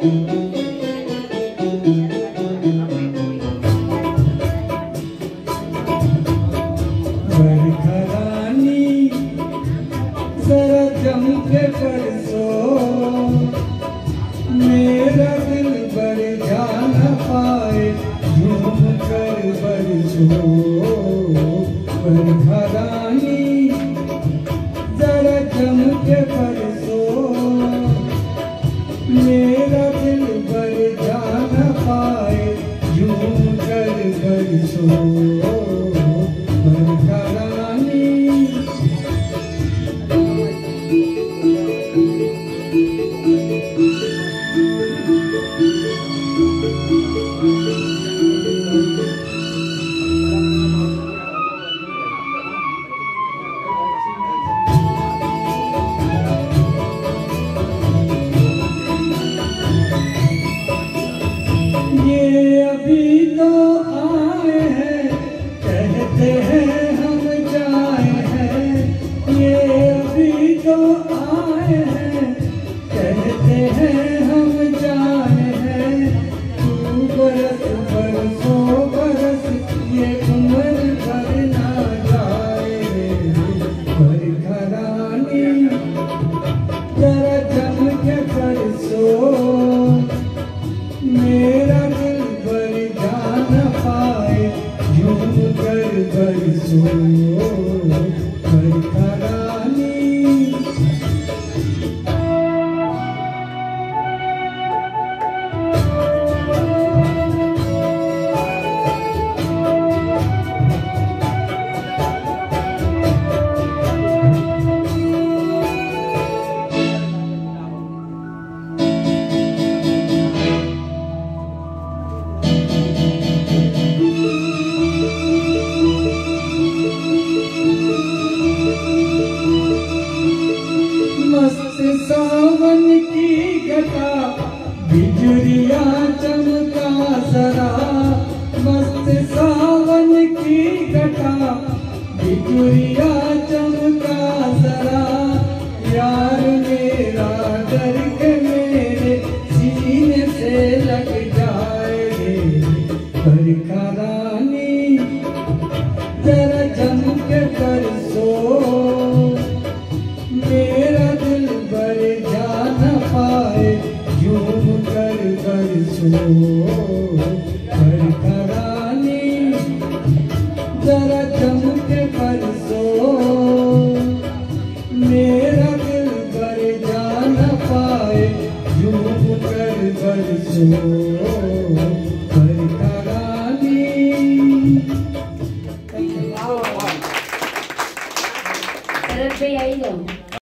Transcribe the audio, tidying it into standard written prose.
जरा जम के परसो मेरा दिल भर जा न पाए झूम कर बरसो बरखा रानी जरा जम के परसो मेरा दिल भर जा न पाए झूम कर बरसो बरखा रानी। ये अभी तो आए हैं कहते हैं हम जाए हैं ये अभी तो आए हैं कहते हैं हम जाए हैं तू बरस बरसों बरस ये उम्र भर ना जाए बरखा रानी जरा जम के बरसो मेरा दिल भर जा न पाए झूम कर बरसो बरखा रानी। मस्त सावन की घटा बिजुरिया चमका सरा मस्त सावन की घटा बिजुरिया चमका सरा यार मेरा डर के मेरे सीने से लग जाए बरखा रानी जरा जम के बरसो मेरा दिल भर जा न पाए झूम कर बरसो